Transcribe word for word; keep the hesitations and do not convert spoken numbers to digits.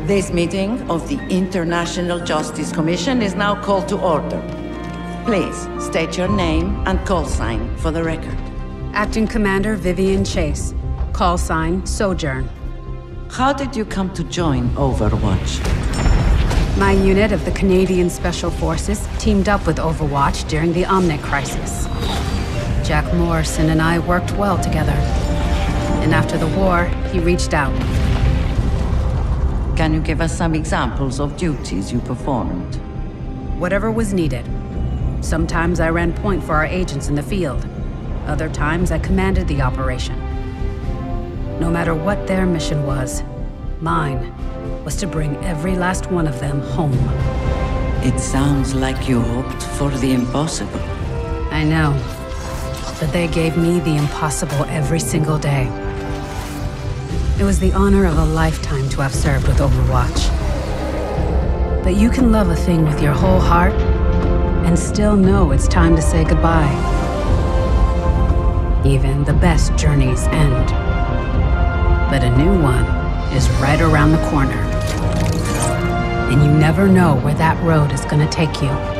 This meeting of the International Justice Commission is now called to order. Please state your name and call sign for the record. Acting Commander Vivian Chase. Call sign Sojourn. How did you come to join Overwatch? My unit of the Canadian Special Forces teamed up with Overwatch during the Omnic crisis. Jack Morrison and I worked well together. And after the war, he reached out. Can you give us some examples of duties you performed? Whatever was needed. Sometimes I ran point for our agents in the field. Other times I commanded the operation. No matter what their mission was, mine was to bring every last one of them home. It sounds like you hoped for the impossible. I know, but they gave me the impossible every single day. It was the honor of a lifetime to have served with Overwatch. But you can love a thing with your whole heart and still know it's time to say goodbye. Even the best journeys end. But a new one is right around the corner. And you never know where that road is gonna take you.